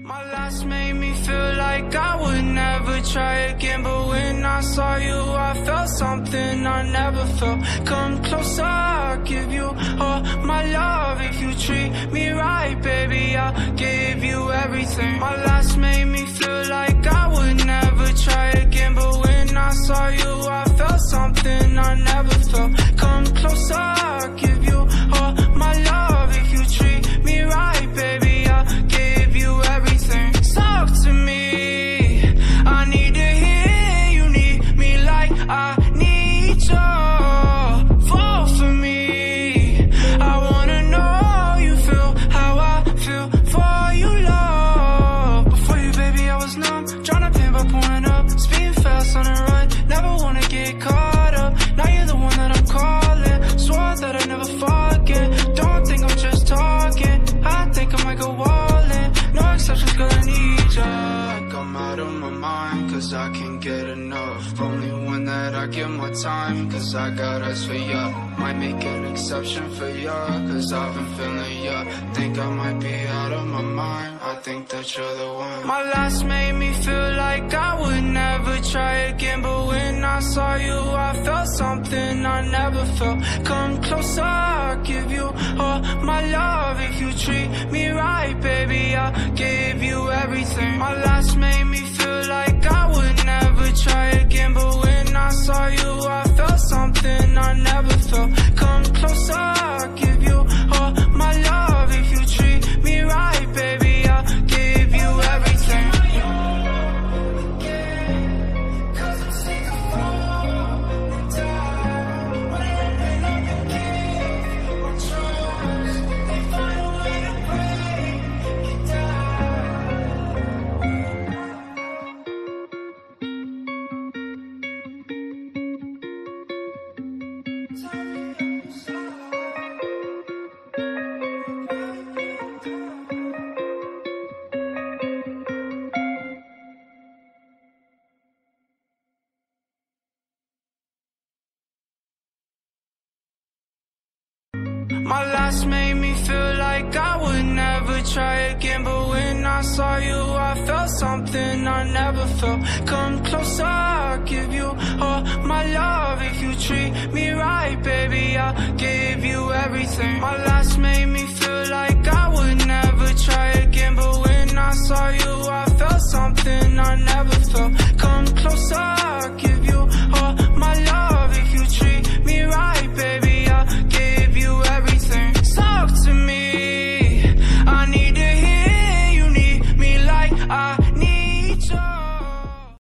My last made me feel like I would never try again, but when I saw you, I felt something I never felt. Come closer, I'll give you all my love. If you treat me right, baby, I'll give you everything. My last made me feel like I would never try again, but when I saw you, I felt something I never felt. Come closer, I'll give you all my love. If you treat me right, baby, I'll give you everything. Talk to me, I need to hear you need me like I need you. Fall for me, I wanna know you feel how I feel for you, love. Before you, baby, I was numb, tryna pin by pulling up, speeding fast on the run, never wanna get caught up. Now you're the one that I'm calling, swore that I'd never forget. Don't think I'm just talking, I think I might go all in. No exceptions, girl, I need ya. I'm out of my mind, cause I can't get enough. Only one that I give my time, cause I got eyes for ya. Might make an exception for ya, cause I've been feeling ya. Think I might be out of my mind, I think that you're the one. My last made me feel like I would never try again, but when I saw you, I felt something I never felt. Come closer, I'll give you all my love. If you treat me right, baby, I'll give you everything. My last made me feel like I would never try again, but when I saw you, I felt something I never felt. Come closer, I'll give you all my love. If you treat me right, baby, I'll give you everything. Cause I'm sick of falling down. When I open up and give my trust, they find a way to break it down. My last made me feel like I would never try again, but when I saw you, I felt something I never felt. Come closer, I'll give you all my love. If you treat me right, baby, I'll give you everything. My last made me feel like I would never try again, but when